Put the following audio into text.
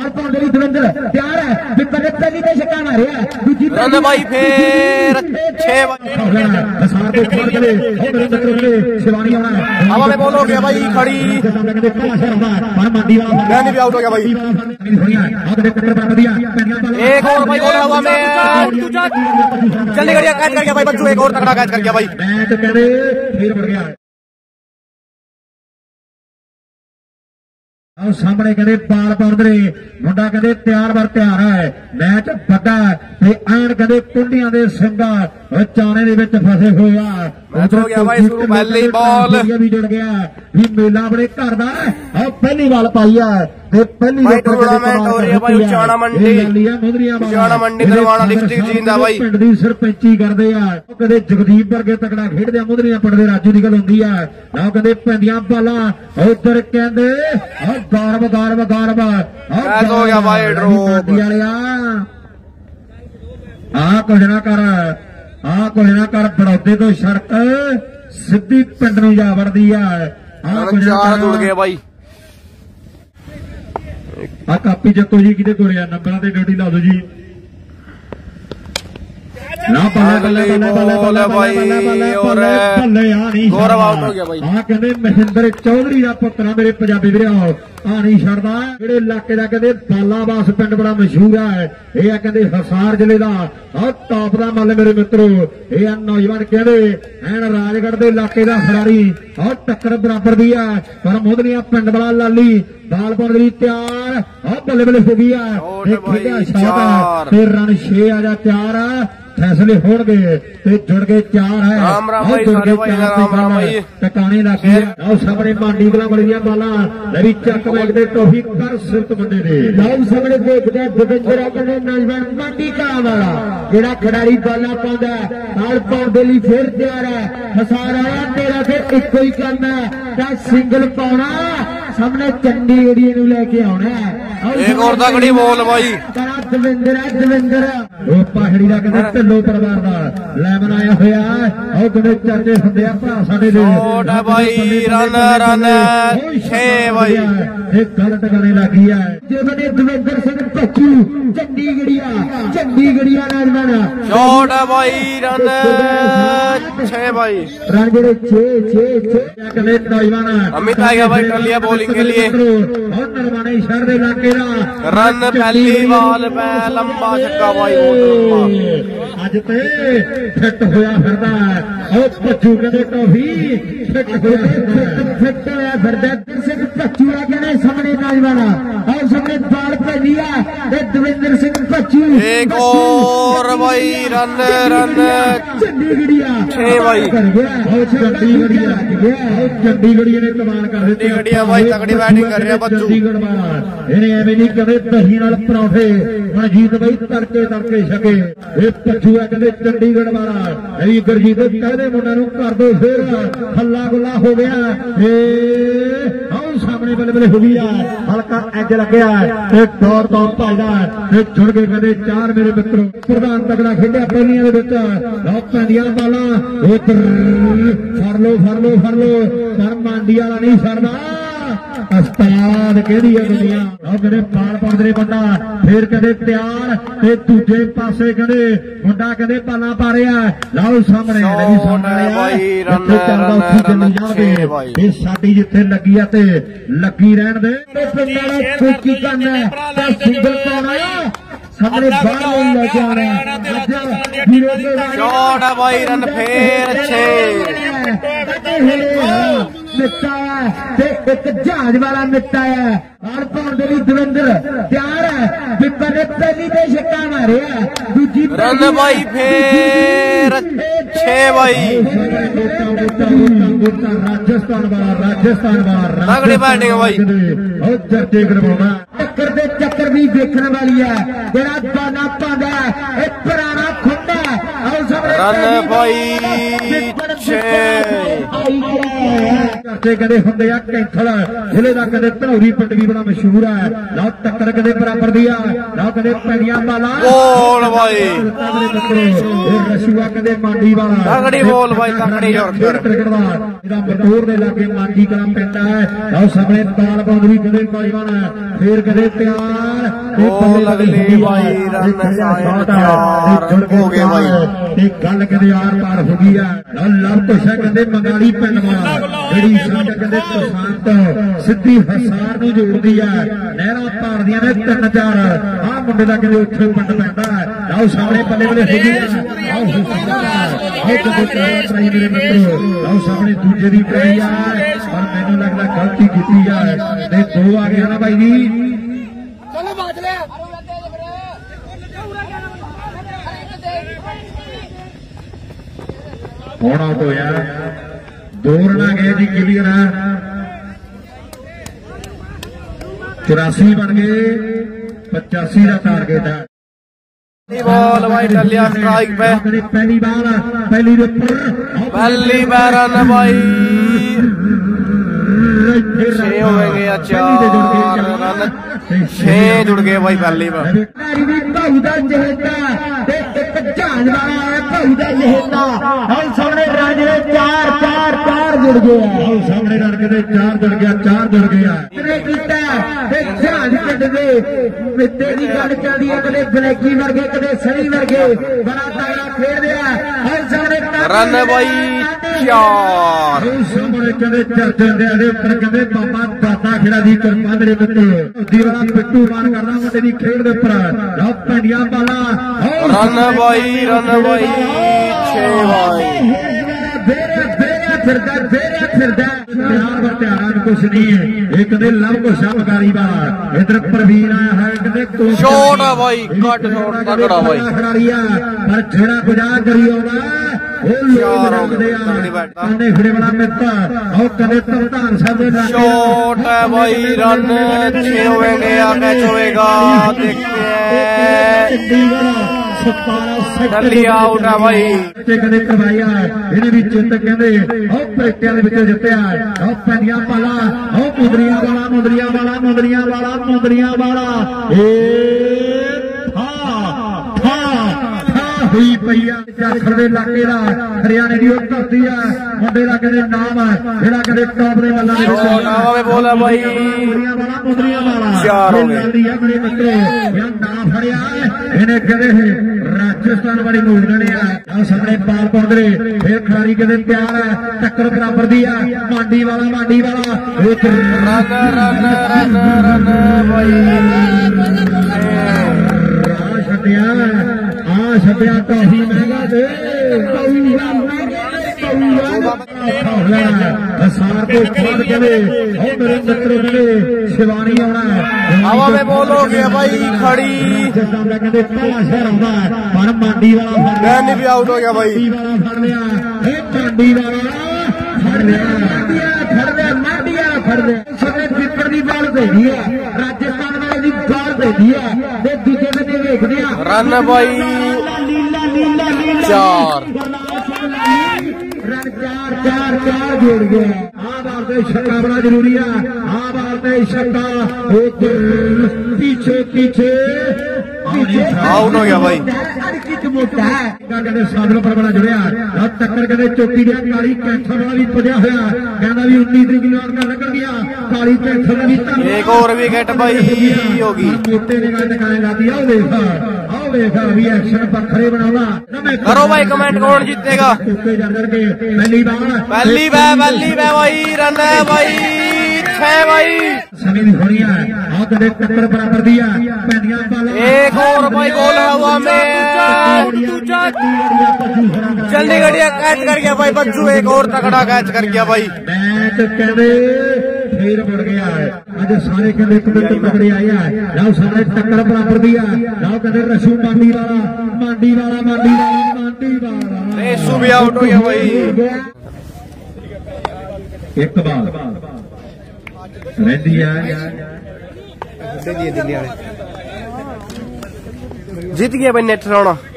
बाल पाउण दे लई दविंदर तैयार है विपर ने पहली ते छक्का मारिया दूजी रन भाई फिर 6 सार को छोड़ के मेरे मित्र ने शिवानी आना हवा में बॉल हो गया भाई खड़ी मैंने भी आउट हो गया भाई एक और भाई और हवा में जल्दी करिए कैच कर गया भाई बच्चों एक और तगड़ा कैच कर गया भाई फिर बढ़ गया सामने कहते बाल पाउंदे मुंडा कहते तैयार बर तैयार है मैच बड़ा एन कहते कुंडिया के सिंगा चाने फसे हुए पहली बॉल भी जुड़ गया भी मेला अपने घर का पहली बॉल पाई है पहली टूर्नामेंट हो रही है भाई उचाना मंडी दरवाना डिस्ट्रिक्ट जींदा भाई पिंड की सरपंची करते हैं कदे जगदीप वर्गे तकड़ा खेडदे मुंदरियां पिंड दे राजू की गल हुंदी है ना कहते पैंदियां बालां उधर कहते गौरव गौरव गौरव हो गया भाई ड्रॉप कुछ ना कर बड़ौदे तो सड़क सीधी पिंड नूं जा वड़दी है जुड़ गए भाई कापी चको जी कि नंबर से ड्यूटी ला दो जी ना महेंद्र चौधरी का पुत्र मेरे पंजाबी वीर नहीं छड़दा जेड़े इलाके का कहते बालाबास पिंड बड़ा मशहूर है यह कहते हिसार जिले का टॉप का मल मेरे मित्रों यह नौजवान कहते एन राजगढ़ के इलाके का खिलाड़ी और टक्कर बराबर दी है पर मुंदरियां पिंड बड़ा लाली बाल पाउण लई तैयार बल्ले बल्ले हो गई है रन 6 आ जा तैयार है फैसले हो गए जुड़ गए 4 है टकाने लग गए सामने मांडी कलां वाली बाला लवी चक मैगदे टॉफी कर सिरत मुंडे ने लाओ सामने देखते दविंदर अपने नौजवान मांडी कलां वाला जेड़ा खिडारी बाला पाउंदा बाल पाउण दे लई फिर तैयार है हसार आया तेरा ते इक्को ही करना है सिंगल पाउणा सामने चंडीगढ़ी नूं लेके आउणा एक और तगड़ी बॉल भाई दविंदर पहाड़ी का कहते ढिल्लो परिवार का लैमन आया हुआ और कहते चर्चे होंगे भरा साडे भाई रन रन 6 भाई एक गल टकाने लगी है जिन्होंने दविंदर सिंह भच्चू चंडीगढ़िया नौजवान शॉट है भाई रन 6 भाई रन जेडे 6 नौजवान अमित आ गया भाई टलिया बॉलिंग के लिए और नरवाने शहर के इलाके का रन पहली बॉल पे लंबा छक्का भाई अज ते फिट होया फिरदा और भच्चू कहते टॉफी फिट होया फिरदा सिंह भच्चू आ गए सामने नौजवान और सामने बाल पहली है दविंदर सिंह भच्चू एक और भाई रन रन चंडीगढ़िया 6 भाई चंडीगढ़िया ने कमाल कर दी चंडीगढ़िया भाई तगड़ी बैटिंग कर रहा है बच्चू चंडीगढ़ वाला इन्हें एवं नहीं कहते दही नाल पराठे मनजीत भाई तड़के छके ये भच्चू है कहते चंडीगढ़ वाला यही गुरजीत कहते मुंडे नूं कर दो फिर हल्ला गुल्ला हो गया सामने बल्ले बल्ले हो गई है हल्का एज लग्या दौड़ तो भाजदा जुड़ के कहते 4 मेरे मित्रों प्रधान तगड़ा खेडिया पहलियां पैंदियां बालां फड़ लो पर मांडी वाला नहीं छड़दा उस्ताद कहदी है दुनिया कहते बाल पाउंदे बंदा फिर कहते तैयार दूजे पासे कहते मुंडा कहते बालां पा रहा लाओ सामने साडी जिथे लगी है लगी रहन दे की करना सिंगल पाना सामने बाहर लेके आना शॉट है भाई रन फिर 6 मिट्टा एक जहाज वाला मिट्टा है और पाउण दे लई दविंदर तैयार है विपर ने पहली ते छक्का मारिया दूजी रन भाई फिर 6 भाई राजस्थान वाला तगड़ी बैटिंग भाई और चर्चे करवाना चक्कर भी देखने वाली है जेड़ा बाना पांदा एक पुराना खुंडा और रन भाई 6 चर्चे कदे होंगे आ कैंथल जिले का कदे धनौरी पिंड भी बड़ा मशहूर है। लो टक्कर कदे बराबर दी आ लो कदे पैड़ियां बाला बोल भाई रसूआ कदे मांडी वाला तगड़ी बोल भाई तगड़ी मटोर के लागे मांडी कला पिंड है। लो सामने ताल बाउंड्री कदे नौजवान फिर कदे प्यार हो गया भाई गल कदे आर पार हो गई है। लव कुछ है कहते मंगाली पिंड वाला जी सड़क कहते सुशांत सीधी हसार को जोड़ती है। नहर पार दिया ने 3-4 आ मुंडे का कहते उत्थे पिंड पैंदा है। आओ सामने बल्ले बल्ले हो गई मेरे मित्रों आओ सामने दूजे की पई है पर मैनू लगता गलती की है 2 आ गया ना भाई जी। कौन आउट होया 2 रन गए जी क्लियर है 84 बन गए 85 का टारगेट है। बॉल भाई टलिया स्ट्राइक पे पहली बार रन भाई 6 हो गए 4 रन 6 जुड़ गए भाई पहली बार। सामने रन 4 जुड़ गया सामने रन के 4 जुड़ गया 4 जुड़ गया मित्ते की गल चलती है कदे ब्लैकी वर्गे कदे सनी वर्गे बड़ा तगड़ा खेल रहा है। रन भाई 4 सामने कदे चर्चे उपर कहते बाबा दादा खेड़ा की कृपा मेरे मित्रों वाला पिट्टू मान करना मुंडे की खेड के उपर पंडिया वाला रन भाई 6 भाई फिरदा कुछ नहीं है एक दिन लव को शामकारी वाला इधर प्रवीण आया है शॉट है भाई कट शॉट तगड़ा भाई खिलाड़ी पर छेड़ा गुजा करी खड़े बड़ा मित्र और कदे तरतान साहब शॉट है भाई रन 6 होगा मैच होगा देखते हैं टली आउट है भाई कदे करवाया इन्हें भी चिंत कहते प्रेटिया जितया पैंडिया वाला मुंदरिया वाला हुई पई जाखड़ के इलाके का हरियाणे की धरती है मुंडे का कहते नाम है जेड़ा कहते टॉप के वाला बोला भाई मुंदरिया वाला मेरे मित्रों नाम फड़िया इन्हें कहते राजस्थान वाली मूवने सामने पाल पौधरे फिर खिलाड़ी कहते तैयार है टक्कर बराबर दी है मांडी वाला छड्या काफी महंगा सार को बाद मेरे मित्र शिवानी आना हवा में बॉल हो गया भाई खड़ी कहते पहला शहर आना पर मांडी वाला भी आउट हो गया भाई फड़ लिया मांडी वाला फड़ लिया सबने पिपड़ की बॉल भेजी है राजस्थान वाले की बॉल भेजी है दूजे बंदे देखते हैं रन भाई 4 रन 4 जोड़ गया छक्का बड़ा जरूरी है छक्का पीछे आउट हो गया भाई मोटा है साधनों पर बड़ा जुड़िया टक्कर कहते चोटी दिया काली कैंसर वाला भी पजा होया कहना भी 19 तरीक का निकल गया काली कैंसर भी एक और विकेट भाई होगी मोटे ने टकाने लाती आओ देखा अभी एक्शन पर खड़े बनाना करो भाई कमेंट कौन जीतेगा पहली बार भाई रन है भाई 6 भाई समय भी होनी है टक्कर बराबर दिया एक और भाई गोल हुआ में जल्दी गड़िया कैच कर गया भाई बच्चू एक और तगड़ा कैच कर गया भाई मैच कहते फिर बढ़ गया है आज सारे कहते एक मिनट तगड़े आए हैं जाओ सारे टक्कर बराबर दिया जाओ कहते रसू मांडी वाला रेसू भी आउट हो गया भाई एक बार रहती है जीत गया भाई नेट राणा।